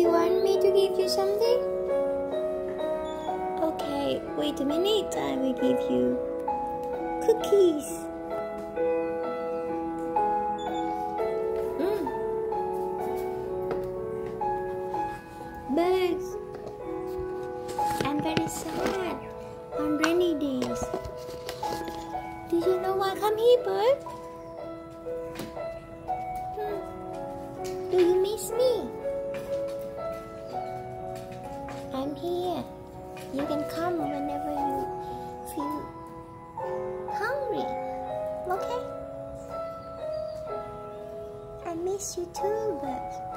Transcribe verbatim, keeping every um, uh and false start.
you want me to give you something? Okay, wait a minute. I will give you cookies. Mm. Birds. I'm very sad on rainy days. Do you know why? Come here, bird. Hmm. Do you miss me? I'm here. You can come whenever you feel hungry. Okay? I miss you too, bird.